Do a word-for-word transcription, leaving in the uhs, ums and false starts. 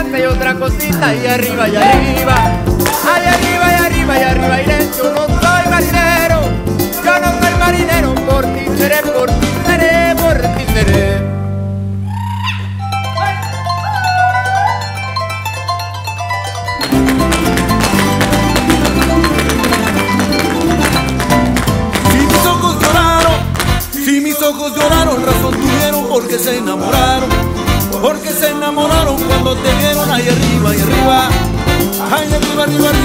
adelante y otra cosita y arriba y arriba. Ay, arriba y arriba y arriba iré. Yo no soy marinero, yo no soy marinero. Por ti seré, por ti seré, por ti seré. Mis ojos lloraron, razón tuvieron porque se enamoraron, porque se enamoraron cuando te vieron ahí arriba y arriba, ahí arriba, arriba, arriba.